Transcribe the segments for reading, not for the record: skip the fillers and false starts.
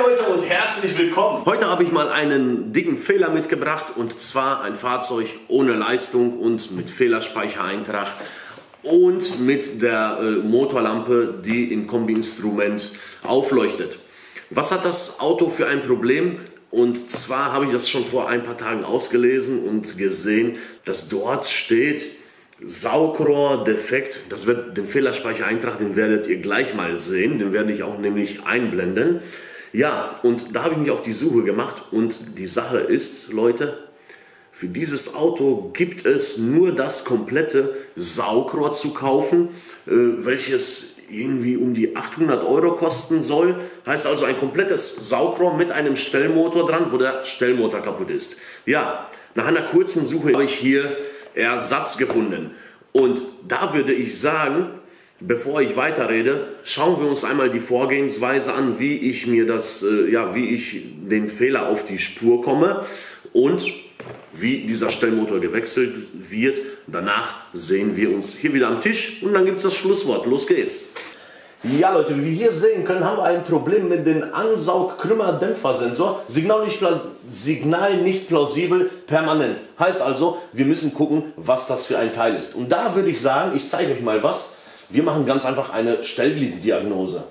Leute und herzlich willkommen. Heute habe ich mal einen dicken Fehler mitgebracht, und zwar ein Fahrzeug ohne Leistung und mit Fehlerspeichereintrag und mit der Motorlampe, die im Kombi-Instrument aufleuchtet. Was hat das Auto für ein Problem? Und zwar habe ich das schon vor ein paar Tagen ausgelesen und gesehen, dass dort steht Saugrohr defekt. Das wird den Fehlerspeichereintrag, den werdet ihr gleich mal sehen, den werde ich auch nämlich einblenden. Ja, und da habe ich mich auf die Suche gemacht, und die Sache ist, Leute, für dieses Auto gibt es nur das komplette Saugrohr zu kaufen, welches irgendwie um die 800 € kosten soll. Heißt also ein komplettes Saugrohr mit einem Stellmotor dran, wo der Stellmotor kaputt ist. Ja, nach einer kurzen Suche habe ich hier Ersatz gefunden. Und da würde ich sagen, bevor ich weiterrede, schauen wir uns einmal die Vorgehensweise an, wie ich mir das, wie ich den Fehler auf die Spur komme und wie dieser Stellmotor gewechselt wird. Danach sehen wir uns hier wieder am Tisch und dann gibt es das Schlusswort. Los geht's! Ja Leute, wie wir hier sehen können, haben wir ein Problem mit dem Ansaugkrümmerdämpfersensor. Signal nicht plausibel, permanent. Heißt also, wir müssen gucken, was das für ein Teil ist. Und da würde ich sagen, ich zeige euch mal was. Wir machen ganz einfach eine Stellglieddiagnose.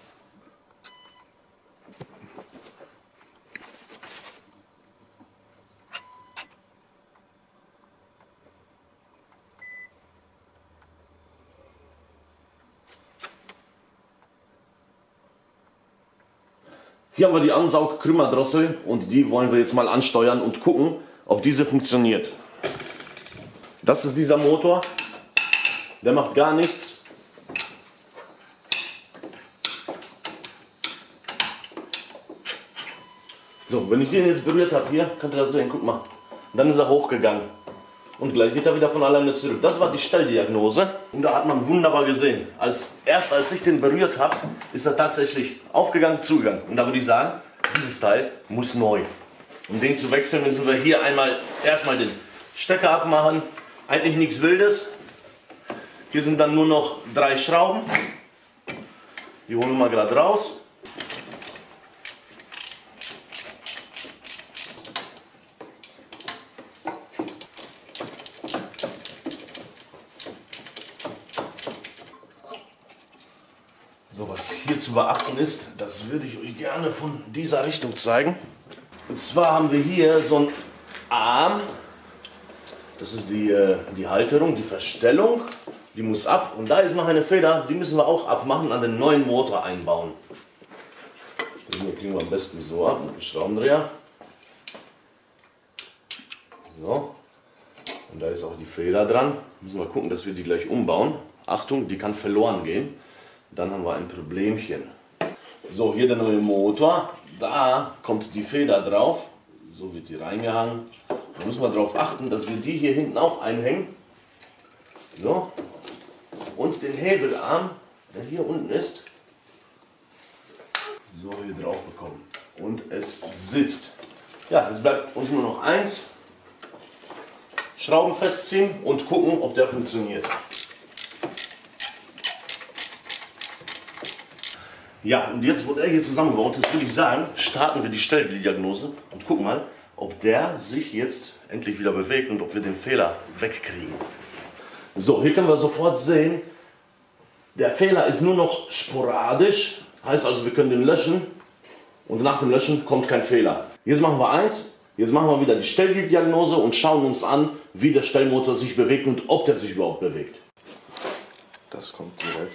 Hier haben wir die Ansaugkrümmerdrossel und die wollen wir jetzt mal ansteuern und gucken, ob diese funktioniert. Das ist dieser Motor, der macht gar nichts. So, wenn ich den jetzt berührt habe, hier, könnt ihr das sehen, guck mal, dann ist er hochgegangen. Und gleich geht er wieder von alleine zurück. Das war die Stelldiagnose. Und da hat man wunderbar gesehen, als ich den berührt habe, ist er tatsächlich aufgegangen, zugegangen. Und da würde ich sagen, dieses Teil muss neu. Um den zu wechseln, müssen wir hier erstmal den Stecker abmachen. Eigentlich nichts Wildes. Hier sind dann nur noch 3 Schrauben. Die holen wir mal gerade raus. So, was hier zu beachten ist, das würde ich euch gerne von dieser Richtung zeigen. Und zwar haben wir hier so einen Arm. Das ist die Halterung, die Verstellung. Die muss ab. Und da ist noch eine Feder, die müssen wir auch abmachen, an den neuen Motor einbauen. Den kriegen wir am besten so ab mit dem Schraubendreher. So. Und da ist auch die Feder dran. Müssen wir gucken, dass wir die gleich umbauen. Achtung, die kann verloren gehen. Dann haben wir ein Problemchen. So, hier der neue Motor. Da kommt die Feder drauf. So wird die reingehangen. Da müssen wir darauf achten, dass wir die hier hinten auch einhängen. So. Und den Hebelarm, der hier unten ist, so hier drauf bekommen. Und es sitzt. Ja, jetzt bleibt uns nur noch eins. Schrauben festziehen und gucken, ob der funktioniert. Ja, und jetzt, wo der hier zusammengebaut ist, würde ich sagen, starten wir die Stelldiagnose und gucken mal, ob der sich jetzt endlich wieder bewegt und ob wir den Fehler wegkriegen. So, hier können wir sofort sehen, der Fehler ist nur noch sporadisch, heißt also, wir können den löschen und nach dem Löschen kommt kein Fehler. Jetzt machen wir eins, jetzt machen wir wieder die Stelldiagnose und schauen uns an, wie der Stellmotor sich bewegt und ob der sich überhaupt bewegt. Das kommt direkt.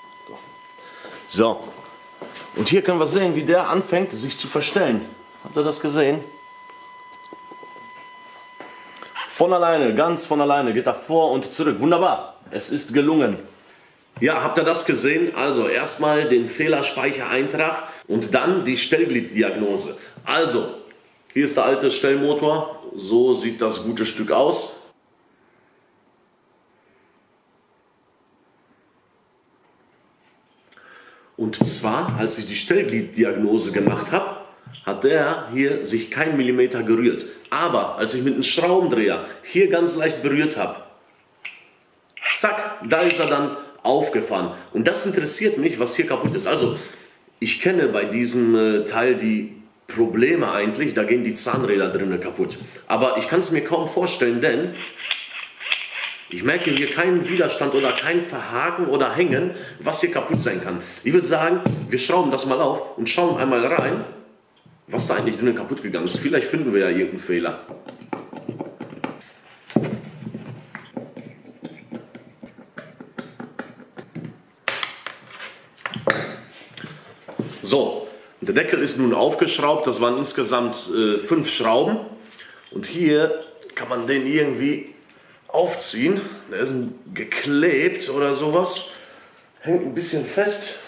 So. Und hier können wir sehen, wie der anfängt, sich zu verstellen. Habt ihr das gesehen? Von alleine, ganz von alleine geht er vor und zurück. Wunderbar, es ist gelungen. Ja, habt ihr das gesehen? Also erstmal den Fehlerspeichereintrag und dann die Stellglieddiagnose. Also, hier ist der alte Stellmotor. So sieht das gute Stück aus. Und zwar, als ich die Stellglieddiagnose gemacht habe, hat der hier sich kein Millimeter gerührt. Aber als ich mit einem Schraubendreher hier ganz leicht berührt habe, zack, da ist er dann aufgefahren. Und das interessiert mich, was hier kaputt ist. Also, Ich kenne bei diesem Teil die Probleme eigentlich, da gehen die Zahnräder drinnen kaputt. Aber ich kann es mir kaum vorstellen, denn ich merke hier keinen Widerstand oder kein Verhaken oder Hängen, was hier kaputt sein kann. Ich würde sagen, wir schrauben das mal auf und schauen einmal rein, was da eigentlich drinnen kaputt gegangen ist. Vielleicht finden wir ja irgendeinen Fehler. So, der Deckel ist nun aufgeschraubt, das waren insgesamt 5 Schrauben und hier kann man den irgendwie aufziehen. Der ist geklebt oder sowas, hängt ein bisschen fest.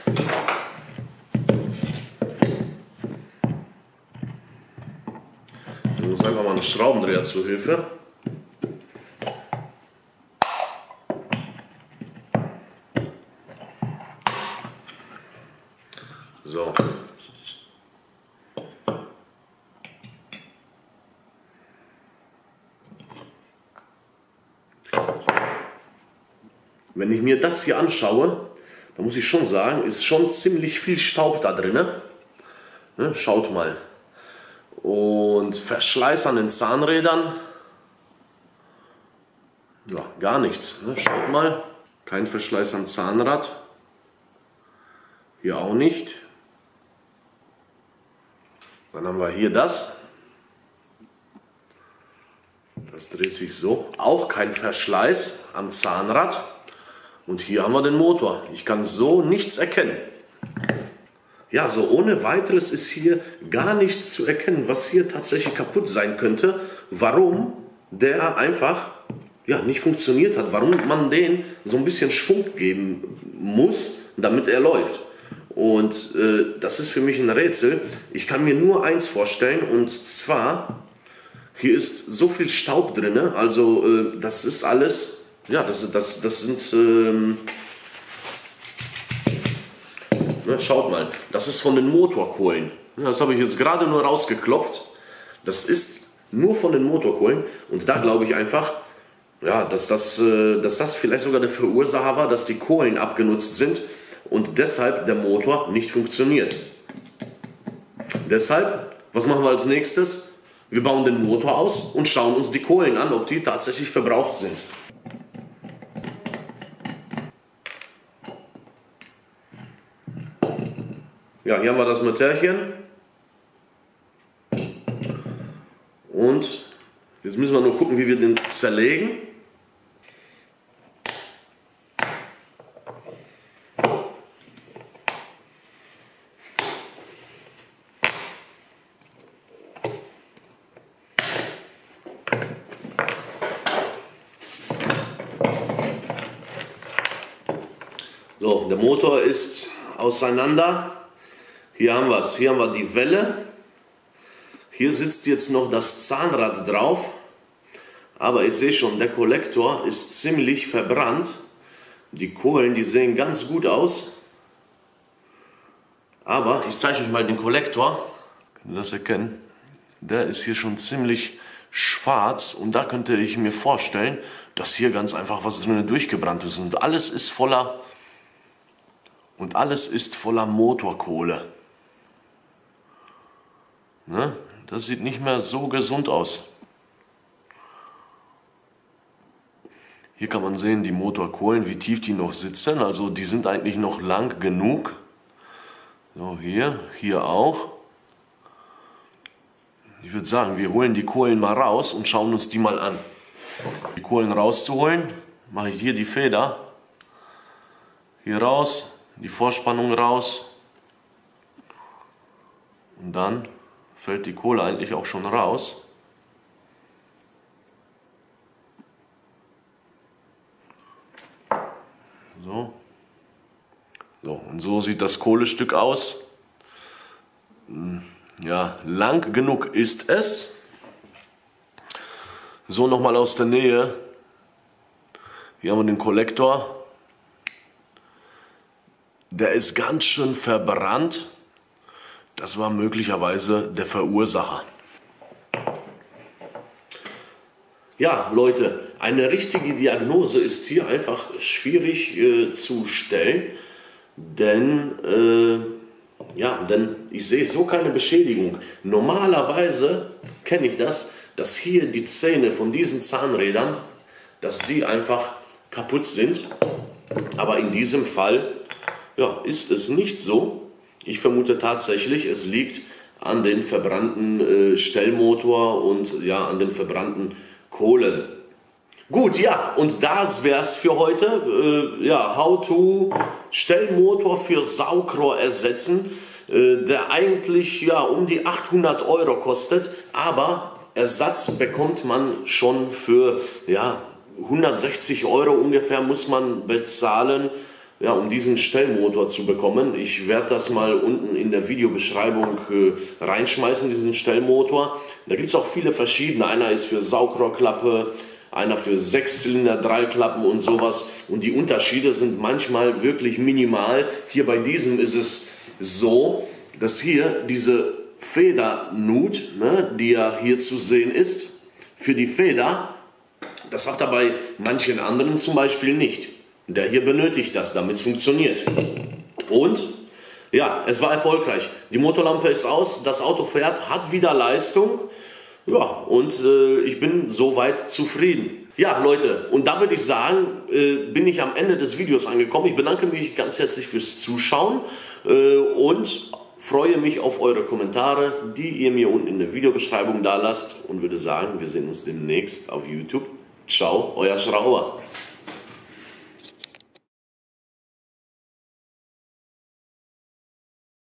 Ich muss einfach mal einen Schraubendreher zur Hilfe. So. Wenn ich mir das hier anschaue, dann muss ich schon sagen, ist schon ziemlich viel Staub da drin. Ne? Schaut mal. Und Verschleiß an den Zahnrädern. Ja, gar nichts. Ne? Schaut mal. Kein Verschleiß am Zahnrad. Hier auch nicht. Dann haben wir hier das. Das dreht sich so. Auch kein Verschleiß am Zahnrad. Und hier haben wir den Motor. Ich kann so nichts erkennen. Ja, so ohne weiteres ist hier gar nichts zu erkennen, was hier tatsächlich kaputt sein könnte. Warum der einfach nicht funktioniert hat. Warum man den so ein bisschen Schwung geben muss, damit er läuft. Und das ist für mich ein Rätsel. Ich kann mir nur eins vorstellen, und zwar, hier ist so viel Staub drin, also das ist alles, ja, das sind, schaut mal, das ist von den Motorkohlen. Das habe ich jetzt gerade nur rausgeklopft. Das ist nur von den Motorkohlen, und da glaube ich einfach, ja, dass das vielleicht sogar der Verursacher war, dass die Kohlen abgenutzt sind und deshalb der Motor nicht funktioniert. Deshalb, was machen wir als nächstes? Wir bauen den Motor aus und schauen uns die Kohlen an, ob die tatsächlich verbraucht sind. Ja, hier haben wir das Motörchen. Und jetzt müssen wir nur gucken, wie wir den zerlegen. So, der Motor ist auseinander. Hier haben wir es. Hier haben wir die Welle. Hier sitzt jetzt noch das Zahnrad drauf. Aber ich sehe schon, der Kollektor ist ziemlich verbrannt. Die Kohlen, die sehen ganz gut aus. Aber ich zeige euch mal den Kollektor. Könnt ihr das erkennen? Der ist hier schon ziemlich schwarz. Und da könnte ich mir vorstellen, dass hier ganz einfach was drin durchgebrannt ist. Und alles ist voller Motorkohle. Ne? Das sieht nicht mehr so gesund aus. Hier kann man sehen, die Motorkohlen, wie tief die noch sitzen. Also die sind eigentlich noch lang genug. So, hier auch. Ich würde sagen, wir holen die Kohlen mal raus und schauen uns die mal an. Die Kohlen rauszuholen, mache ich hier die Feder. Hier raus, die Vorspannung raus. Und dann fällt die Kohle eigentlich auch schon raus. So. So, und so sieht das Kohlestück aus. Ja, lang genug ist es. So, nochmal aus der Nähe. Hier haben wir den Kollektor. Der ist ganz schön verbrannt. Das war möglicherweise der Verursacher. Ja, Leute, eine richtige Diagnose ist hier einfach schwierig zu stellen, denn Ja, denn ich sehe so keine Beschädigung. Normalerweise kenne ich das, dass hier die Zähne von diesen Zahnrädern, dass die einfach kaputt sind. Aber in diesem Fall ja, ist es nicht so. Ich vermute tatsächlich, es liegt an den verbrannten Stellmotor und ja, an den verbrannten Kohlen. Gut, ja, und das wär's für heute. Ja, how to Stellmotor für Saugrohr ersetzen, der eigentlich ja um die 800 € kostet, aber Ersatz bekommt man schon für ja, 160 € ungefähr muss man bezahlen, ja, um diesen Stellmotor zu bekommen. Ich werde das mal unten in der Videobeschreibung reinschmeißen, diesen Stellmotor. Da gibt es auch viele verschiedene. Einer ist für Saugrohrklappe, einer für 6-Zylinder, 3-Klappen und sowas. Und die Unterschiede sind manchmal wirklich minimal. Hier bei diesem ist es so, dass hier diese Federnut, ne, die ja hier zu sehen ist, für die Feder, das hat er bei manchen anderen zum Beispiel nicht. Der hier benötigt das, damit es funktioniert. Und ja, es war erfolgreich. Die Motorlampe ist aus, das Auto fährt, hat wieder Leistung. Ja, und ich bin soweit zufrieden. Ja, Leute, und da würde ich sagen, bin ich am Ende des Videos angekommen. Ich bedanke mich ganz herzlich fürs Zuschauen und freue mich auf eure Kommentare, die ihr mir unten in der Videobeschreibung da lasst. Und würde sagen, wir sehen uns demnächst auf YouTube. Ciao, euer Schrauber.